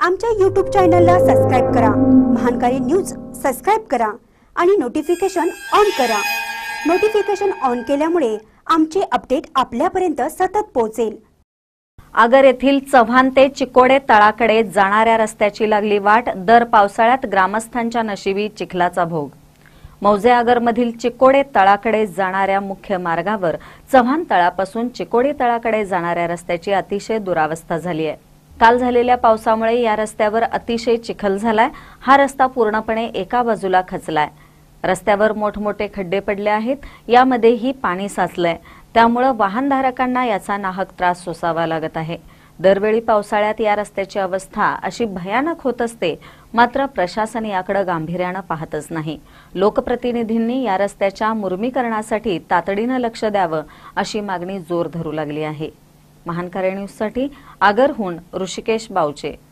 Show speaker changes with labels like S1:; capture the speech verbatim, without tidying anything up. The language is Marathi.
S1: आमच्या यूट्यूब चॅनलला सबस्क्राइब करा, महानकारी न्यूज सबस्क्राइब करा आणि नोटिफिकेशन ऑन करा। नोटिफिकेशन ऑन केल्यामुळे आमचे अपडेट आपल्यापर्यंत सतत पोहोचेल।
S2: आगर येथील चव्हाण ते चिकोडे तळाकडे जाणाऱ्या रस्त्याची लागली वाट, दर पावसाळ्यात ग्रामस्थांच्या नशिबी चिखलाचा भोग। मौजे आगरमधील चिकोडे तळाकडे जाणाऱ्या मुख्य मार्गावर चव्हाण तळापासून चिकोडे तळाकडे जाणाऱ्या रस्त्याची अतिशय दुरावस्था झाली आहे। काल झालेल्या पावसामुळे या रस्त्यावर अतिशय चिखल झालाय। हा रस्ता पूर्णपणे एका बाजूला खचलाय। रस्त्यावर मोठमोठे खड्डे पडले आहेत, यामध्येही पाणी साचलंय। त्यामुळे वाहनधारकांना याचा नाहक त्रास सोसावा लागत आहे। दरवेळी पावसाळ्यात या रस्त्याची अवस्था अशी भयानक होत असते, मात्र प्रशासन याकडे गांभीर्याने पाहतच नाही। लोकप्रतिनिधींनी या रस्त्याच्या मुर्मीकरणासाठी तातडीने लक्ष द्यावं अशी मागणी जोर धरू लागली आहे। महानकारी न्यूजसाठी आगरहून ऋषिकेश बावचे।